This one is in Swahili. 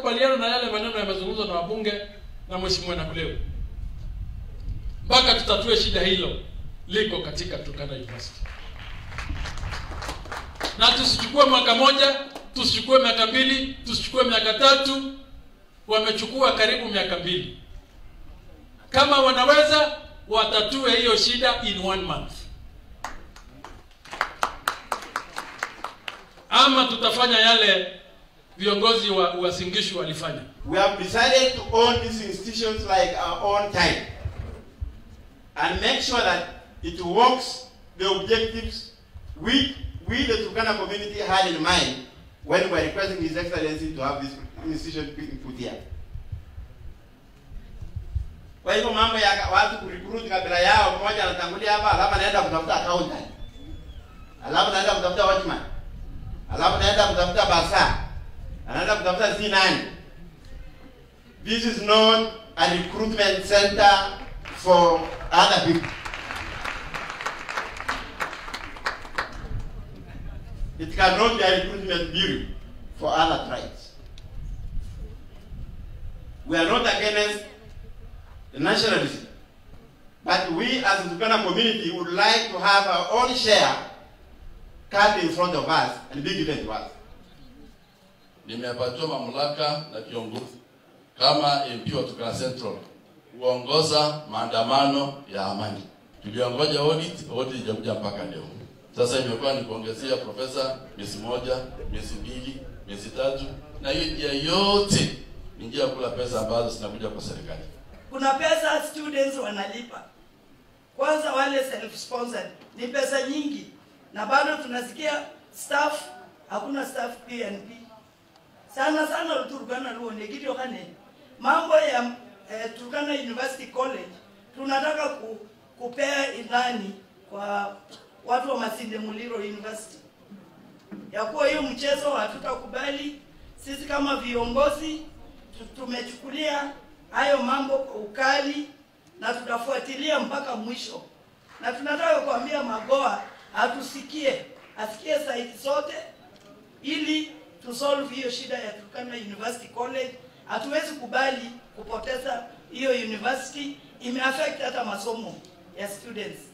kubaliana na yale maneno yamezungumzwa na wabunge na mheshimiwa Nakuleo. Mpaka tutatue shida hilo liko katika Turkana University. Na tusichukue mwaka moja, tusichukue miaka mbili, tusichukue miaka tatu. Wamechukua karibu miaka mbili. Kama wanaweza, watatue hiyo shida in 1 month. Ama tutafanya yale viongozi wa Uasin walifanya. We have decided to own these institutions like our own time and make sure that it works the objectives we the Turkana community had in mind when we were requesting His Excellency to have this institution put here. Kwa hivyo mambo ya watu kurecruit kabila yao, mmoja anatangulia hapa, alafu anaenda kutafuta accountant, alafu anaenda kutafuta watchman, alafu anaenda kutafuta basa, anaenda kutafuta C9. This is not a recruitment center for other people. It cannot be a recruitment bureau for other tribes. We are not against the nationalism, but we as the Turkana community would like to have our own share cut in front of us and be given to us. Nimepatiwa mamlaka na kiongozi kama MP wa Turkana Central kuongoza maandamano ya amani. Tuliongoja audit ijakuja mpaka leo. Sasa imekuwa ni kuongezea profesa miezi 1, miezi 2, miezi 3, na hiyo njia yote ni njia kula pesa ambazo zinakuja kwa serikali. Kuna pesa students wanalipa. Kwanza wale self sponsored ni pesa nyingi, na bado tunasikia staff, hakuna staff PNP. Sana Turkana luone kitu kane. Mambo ya Turkana University College tunataka kupea ilani kwa watu wa Masinde Muliro University. Ya kuwa hiyo mchezo hatutakubali. Sisi kama viongozi tumechukulia hayo mambo kwa ukali na tutafuatilia mpaka mwisho. Na tunataka kuambia Magoa atusikie, asikie side zote ili to solve hiyo shida ya Turkana University College. Hatuwezi kubali kupoteza hiyo university, imeaffect hata masomo ya students.